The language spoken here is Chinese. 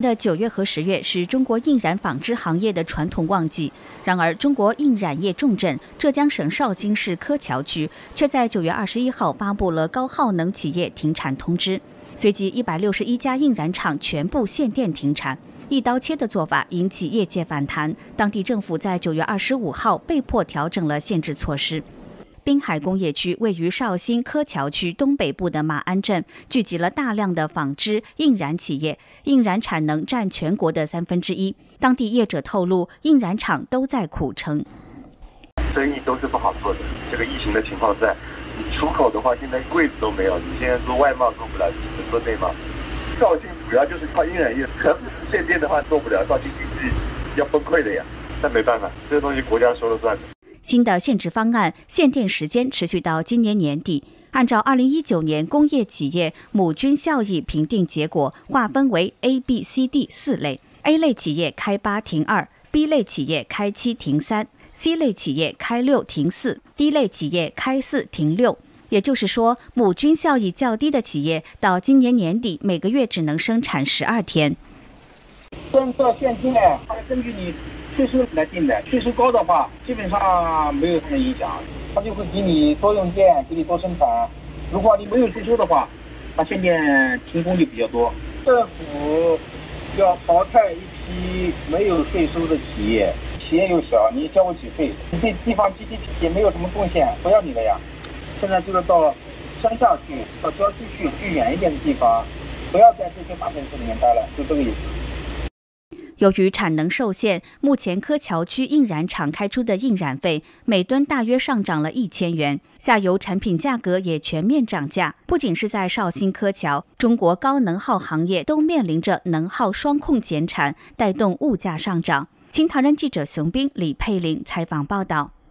的9月和10月是中国印染纺织行业的传统旺季，然而中国印染业重镇浙江省绍兴市柯桥区却在9月21号发布了高耗能企业停产通知，随即161家印染厂全部限电停产。一刀切的做法引起业界反弹，当地政府在9月25号被迫调整了限制措施。滨海工业区位于绍兴柯桥区东北部的马鞍镇，聚集了大量的纺织印染企业，印染产能占全国的1/3。当地业者透露，印染厂都在苦撑， 生意都是不好做的。这个疫情的情况在，你出口的话，现在柜子都没有，你现在做外贸做不了，只能做内贸。绍兴主要就是靠印染业，可不是限电的话做不了，绍兴经济要崩溃的呀。但没办法，这个东西国家说了算的。 新的限制方案限电时间持续到今年年底，按照2019年工业企业母均效益评定结果，划分为 A、B、C、D 4类。A 类企业开8停2，B 类企业开7停3，C 类企业开6停4，D 类企业开4停6。也就是说，母均效益较低的企业到今年年底每个月只能生产12天。 按照限电，它根据你税收来定的，税收高的话，基本上没有什么影响，它就会给你多用电，给你多生产。如果你没有税收的话，它限电停工就比较多。政府要淘汰一批没有税收的企业，企业又小，你交不起税，你对地方 GDP 也没有什么贡献，不要你的呀。现在就是到乡下去，到郊区去，去远一点的地方，不要在这些大城市里面待了，就这个意思。 由于产能受限，目前柯桥区印染厂开出的印染费每吨大约上涨了1000元，下游产品价格也全面涨价。不仅是在绍兴柯桥，中国高能耗行业都面临着能耗双控减产，带动物价上涨。青唐人记者熊斌、李佩玲采访报道。